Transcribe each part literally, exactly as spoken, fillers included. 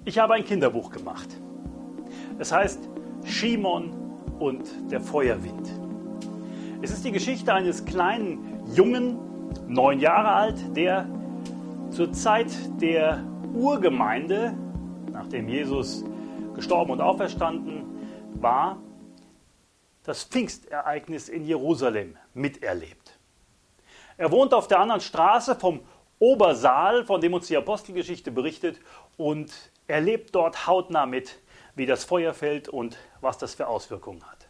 Ich habe ein Kinderbuch gemacht. Es heißt Shimon und der Feuerwind. Es ist die Geschichte eines kleinen Jungen, neun Jahre alt, der zur Zeit der Urgemeinde, nachdem Jesus gestorben und auferstanden war, das Pfingstereignis in Jerusalem miterlebt. Er wohnt auf der anderen Straße vom Obersaal, von dem uns die Apostelgeschichte berichtet, und erlebt dort hautnah mit, wie das Feuer fällt und was das für Auswirkungen hat.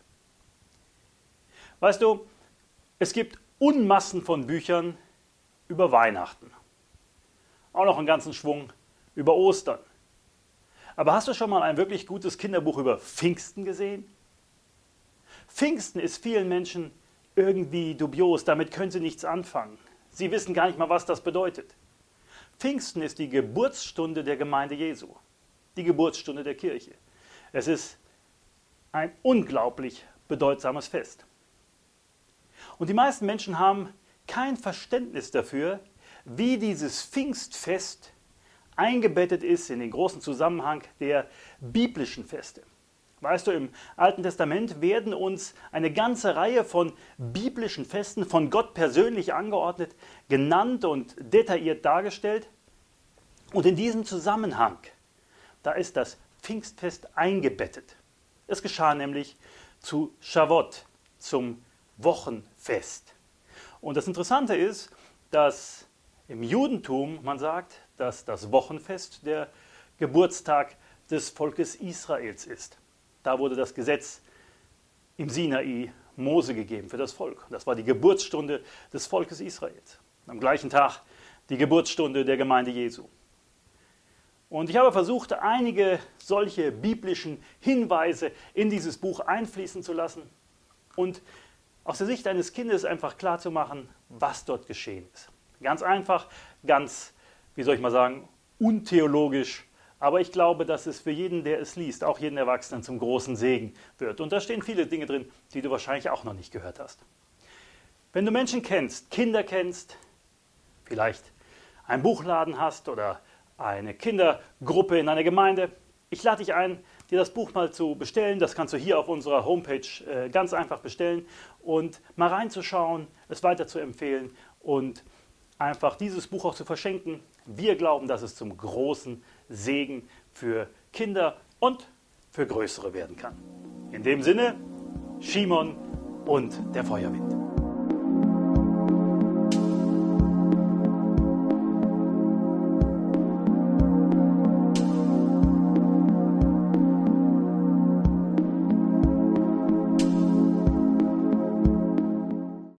Weißt du, es gibt Unmassen von Büchern über Weihnachten. Auch noch einen ganzen Schwung über Ostern. Aber hast du schon mal ein wirklich gutes Kinderbuch über Pfingsten gesehen? Pfingsten ist vielen Menschen irgendwie dubios, damit können sie nichts anfangen. Sie wissen gar nicht mal, was das bedeutet. Pfingsten ist die Geburtsstunde der Gemeinde Jesu, die Geburtsstunde der Kirche. Es ist ein unglaublich bedeutsames Fest. Und die meisten Menschen haben kein Verständnis dafür, wie dieses Pfingstfest eingebettet ist in den großen Zusammenhang der biblischen Feste. Weißt du, im Alten Testament werden uns eine ganze Reihe von biblischen Festen von Gott persönlich angeordnet, genannt und detailliert dargestellt. Und in diesem Zusammenhang, da ist das Pfingstfest eingebettet. Es geschah nämlich zu Shavuot, zum Wochenfest. Und das Interessante ist, dass im Judentum man sagt, dass das Wochenfest der Geburtstag des Volkes Israels ist. Da wurde das Gesetz im Sinai Mose gegeben für das Volk. Das war die Geburtsstunde des Volkes Israels. Am gleichen Tag die Geburtsstunde der Gemeinde Jesu. Und ich habe versucht, einige solche biblischen Hinweise in dieses Buch einfließen zu lassen und aus der Sicht eines Kindes einfach klarzumachen, was dort geschehen ist. Ganz einfach, ganz, wie soll ich mal sagen, untheologisch. Aber ich glaube, dass es für jeden, der es liest, auch jeden Erwachsenen zum großen Segen wird. Und da stehen viele Dinge drin, die du wahrscheinlich auch noch nicht gehört hast. Wenn du Menschen kennst, Kinder kennst, vielleicht einen Buchladen hast oder eine Kindergruppe in einer Gemeinde, ich lade dich ein, dir das Buch mal zu bestellen. Das kannst du hier auf unserer Homepage äh, ganz einfach bestellen und mal reinzuschauen, es weiter zu empfehlen und einfach dieses Buch auch zu verschenken. Wir glauben, dass es zum großen Segen für Kinder und für Größere werden kann. In dem Sinne, Shimon und der Feuerwind.